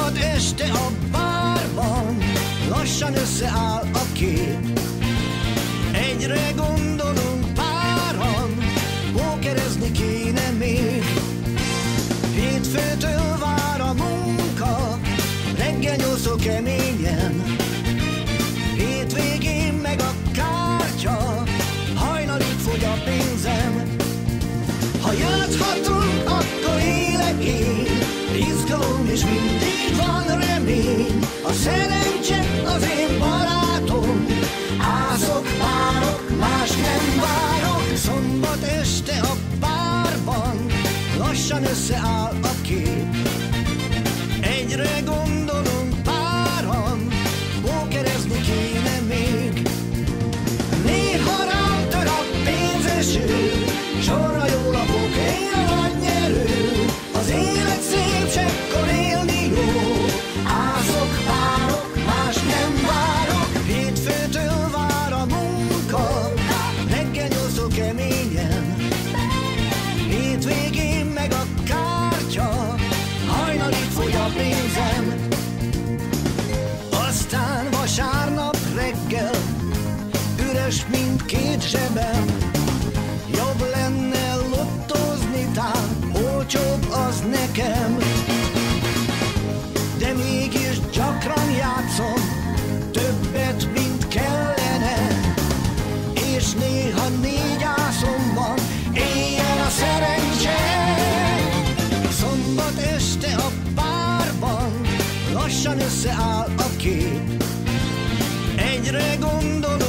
Szombat este a bárban lassan összeáll a kép. Egyre gondolunk páran, pókerezni kéne még. Hétfőtől vár a munka, reggel 8-tól keményen. Hétvégén meg a kártya, hajnalig fogy a pénzem. Ha játszhatunk, akkor élek én, izgalom és mindig van remény. A szerencse az én barátom, ászok, párok, más nem várok. Szombat este a bárban lassan összeáll a kép. Egyre gondolunk páran, pókerezni kéne még. Néha rám tör a pénzeső, sorra jól a póker a nagy nyerő. Az élet szép, csekkor élni jó, ászok, párok, más nem várok. Hétfőtől vár a munka, reggel 8-tól keményen. Hétvégén meg a kártya, hajnalig fogy a pénzem. Aztán vasárnap reggel, üres mindkét zsebem. Jobb lenne lottózni tán, olcsóbb az nekem. De mégis gyakran játszom, többet, mint kellene. És néha 4 ászom van, éljen a szerencse. Szombat este a bárban lassan összeáll a kép. Egyre gondolom